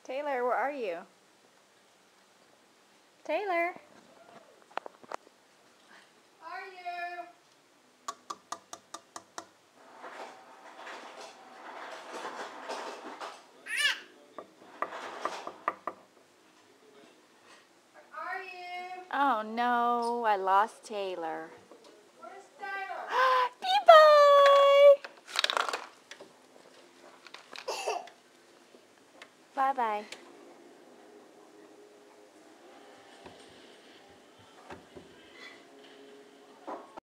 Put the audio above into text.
Taylor, where are you? Taylor? Are you? Are you? Oh no, I lost Taylor. Where's Taylor? Bye-bye. Bye-bye.